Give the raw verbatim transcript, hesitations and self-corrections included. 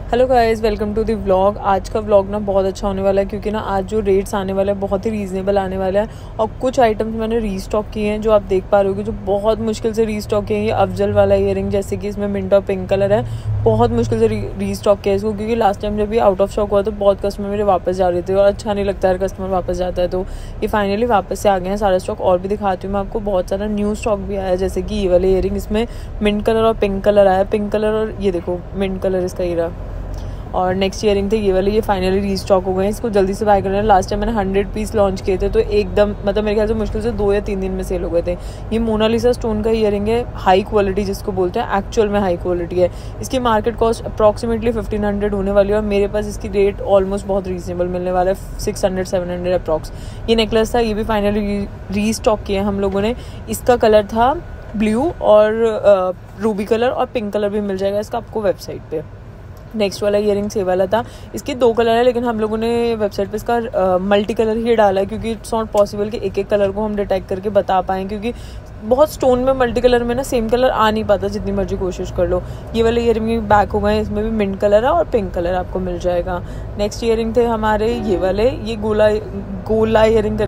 Hello guys, welcome to the vlog. आज का vlog ना बहुत अच्छा होने वाला है क्योंकि ना आज जो रेट्स आने वाले हैं बहुत ही रीज़नेबल आने वाला है। और कुछ आइटम्स मैंने रीस्टॉक किए हैं जो आप देख पा रहे हो कि जो बहुत मुश्किल से रीस्टॉक किए हैं। ये अफजल वाला ईयरिंग, जैसे कि इसमें मिंट और पिंक कलर है, बहुत मुश्किल से री, रीस्टॉक किया है इसको, क्योंकि लास्ट टाइम जब ये आउट ऑफ स्टॉक हुआ तो बहुत कस्टमर मेरे वापस जा रहे थे और अच्छा नहीं लगता है कस्टमर वापस जाता है। तो ये फाइनली वापस से आ गए हैं सारा स्टॉक। और भी दिखाती हूँ मैं आपको, बहुत सारा न्यू स्टॉक भी आया है, जैसे कि ये वाले ईयरिंग, इसमें मिंट कलर और पिंक कलर आया। पिंक कलर और ये देखो मिंट कलर इसका हीरा। और नेक्स्ट ईयरिंग थे ये वाले, ये फाइनली रीस्टॉक हो गए हैं। इसको जल्दी से बाय करना है। लास्ट टाइम मैंने हंड्रेड पीस लॉन्च किए थे तो एकदम मतलब मेरे ख्याल से मुश्किल से दो या तीन दिन में सेल हो गए थे। ये मोनालिसा स्टोन का ईयरिंग है, हाई क्वालिटी जिसको बोलते हैं, एक्चुअल में हाई क्वालिटी है। इसकी market cost approximately fifteen hundred होने वाली है और मेरे पास इसकी रेट ऑलमोस्ट बहुत रीजनेबल मिलने वाला है, six hundred seven hundred approx. ये नेकलेस था, ये भी फाइनली रीस्टॉक किया है हम लोगों ने। इसका कलर था ब्लू और रूबी कलर, और पिंक कलर भी मिल जाएगा इसका आपको वेबसाइट पे। नेक्स्ट वाला ईयरिंग से वाला था, इसके दो कलर है, लेकिन हम लोगों ने वेबसाइट पे इसका मल्टी कलर ही डाला है क्योंकि इट्स नॉट पॉसिबल कि एक एक कलर को हम डिटेक्ट करके बता पाएँ, क्योंकि बहुत स्टोन में मल्टी कलर में ना सेम कलर आ नहीं पाता जितनी मर्जी कोशिश कर लो। ये वाले ईयरिंग भी बैक हो गए, इसमें भी मिंट कलर है और पिंक कलर आपको मिल जाएगा। नेक्स्ट ईयरिंग थे हमारे ये वाले, ये गोला गोला ईयरिंग